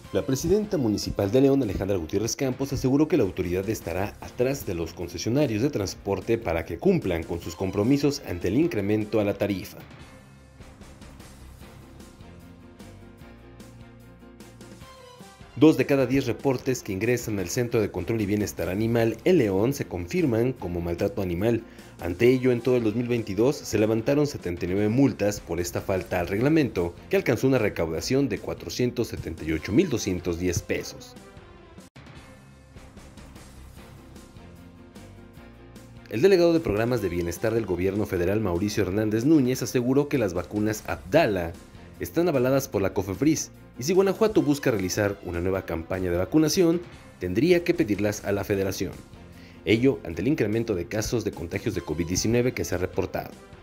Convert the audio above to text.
La presidenta municipal de León, Alejandra Gutiérrez Campos, aseguró que la autoridad estará atrás de los concesionarios de transporte para que cumplan con sus compromisos ante el incremento a la tarifa. Dos de cada 10 reportes que ingresan al Centro de Control y Bienestar Animal en León se confirman como maltrato animal. Ante ello, en todo el 2022 se levantaron 79 multas por esta falta al reglamento, que alcanzó una recaudación de 478,210 pesos. El delegado de Programas de Bienestar del Gobierno Federal, Mauricio Hernández Núñez, aseguró que las vacunas Abdala están avaladas por la COFEPRIS y si Guanajuato busca realizar una nueva campaña de vacunación, tendría que pedirlas a la Federación. Ello ante el incremento de casos de contagios de COVID-19 que se ha reportado.